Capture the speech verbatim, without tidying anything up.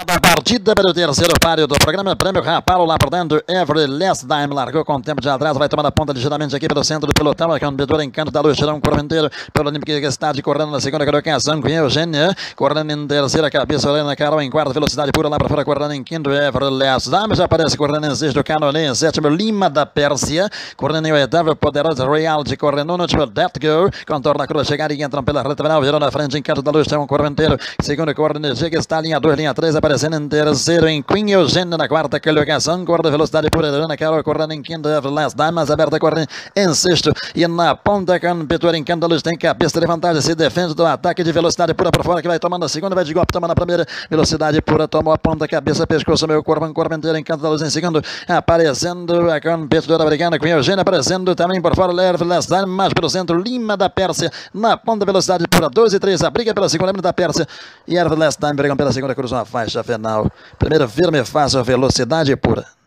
Da partida para o terceiro páreo do programa, prêmio Rapalo lá por dentro, Every Last Dime largou com tempo de atraso, vai tomando a ponta ligeiramente aqui pelo centro do pelotão, aqui é um bebedouro Encanto da Luz, tirou um correnteiro pelo Olímpico que está de correndo na segunda colocação com Eugênia, correndo em terceira, cabeça, Helena Carol em quarta, velocidade pura lá para fora, correndo em quinto, Every Last Dime, já aparece correndo em sexto, Canonê em sétimo, Lima da Pérsia, correndo em oitavo, Poderosa Real de correndo no último, That Go, contorna a cruz, chegada e entram pela reta final, virou na frente, Encanto da Luz, tem um correnteiro, segundo correndo, chega, está linha dois, linha três, aparecendo em terceiro, em Queen Eugênia na quarta colocação, corda velocidade pura, Helena Carol correndo em quinto, Everlast Damas aberta correndo em sexto, e na ponta com Petuar em Canto da Luz tem cabeça de vantagem, se defende do ataque de velocidade pura por fora, que vai tomando a segunda, vai de golpe, tomando a primeira, velocidade pura, tomou a ponta, cabeça, pescoço, meu corpo, um corpo inteiro em Canto da Luz em segundo, aparecendo a competidora americana, Queen Eugênia aparecendo também por fora, Everlast Damas, mais pelo centro, Lima da Pérsia, na ponta, velocidade pura, dois e três, a briga pela segunda, Lima da Pérsia, e Everlast Damas brigam pela segunda, cruzam a faixa final. Primeiro firme, fácil, velocidade pura.